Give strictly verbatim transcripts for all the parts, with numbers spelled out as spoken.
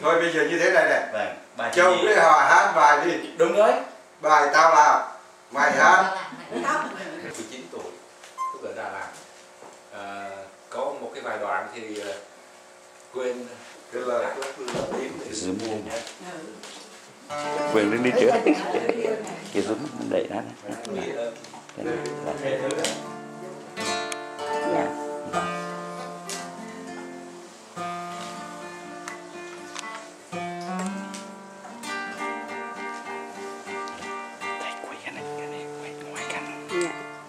Thôi bây giờ như thế này này. Vâng. Bài Châu với Hòa hát bài đi. Đúng rồi. Bài tao làm, mày hát. mười chín tuổi, tức ở Đà Lạt. À, có một cái vài đoạn thì uh, quên cái lời tím để buồn nhé. Quyền đứng đi trước. Kia xuống đẩy ra này. Dạ. Thầy quay cái này, cái này quay ngoài cảnh. Dạ.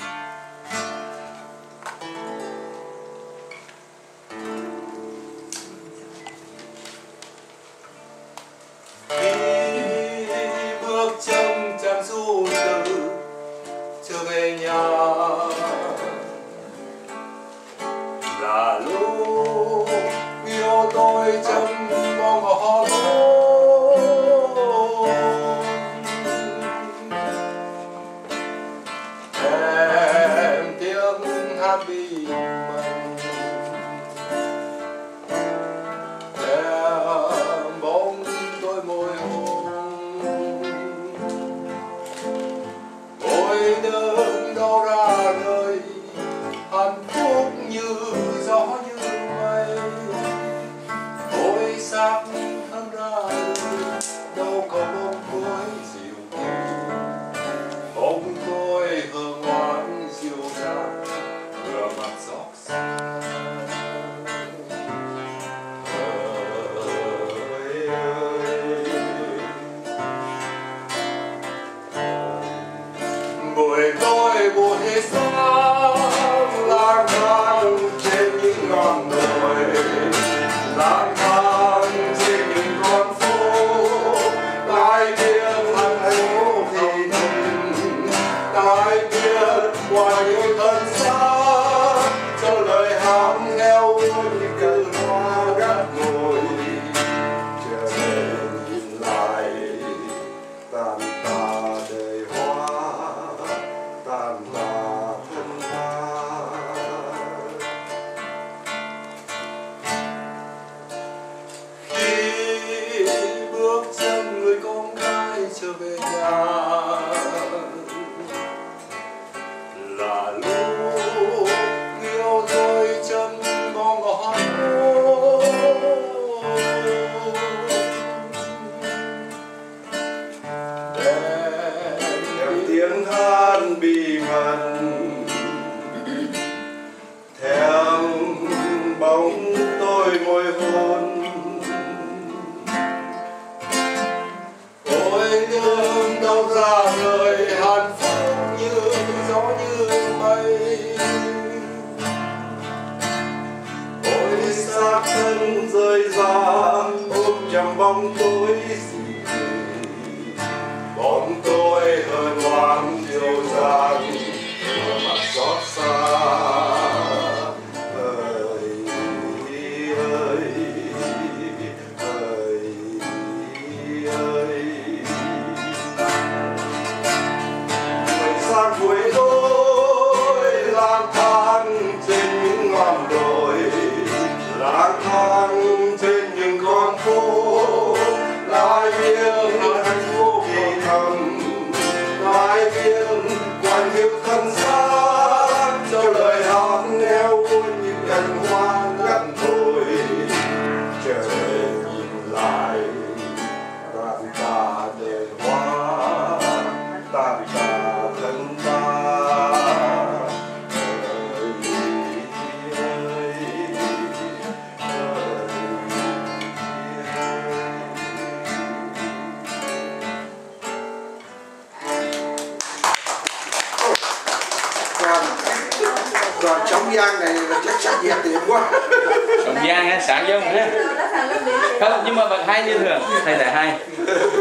Bước chân chăm du từ trở về nhà là lúc yêu tôi chăm mong họ em tiếng hát bi mật em bóng đôi môi hôn ôi đớn đau ra đời hạnh phúc như gió như mây ôi sắc thơm ra đời đâu có bóng tối dịu dàng bóng tôi hương ngoan dịu dàng vừa mặt gió xa buổi tối buổi sáng lang thang trên những ngọn đồi lang thang trên những con phố ai biết thành phố thì thầm ai biết qua những thân xa cho lời hát theo như cơn hoa gắt ngồi chờ nhìn lại tàn tạ đời hoa tàn tạ thân ta khi bước chân người con gái trở về nhà là lúc yêu tôi chân mong ngọn Theo tiếng hát bi mật theo bóng tôi môi hôn ôi đương đâu ra lời hạnh phúc như gió như mây ôi xác thân rơi ra ôm chầm bóng tối dịu bóng tôi hơn ngoan dịu dàng ở mặt xót xa ơi ơi ơi ơi người sang buổi tối lang thang trên những ngọn đồi lang thang trên những con phố ai biết hạnh phúc thì thầm ai biết quanh hiu thân xác cho lời hát neo như cành hoa ngắt thôi chờ nhìn lại tàn tạ đời hoa tàn tạ thân ta đoàn Sóng Giang này là chắc chắn dẹp tiền quá. Sóng Giang á, sáng giống thế. Không, nhưng mà vẫn hay như thường, thầy lại hay.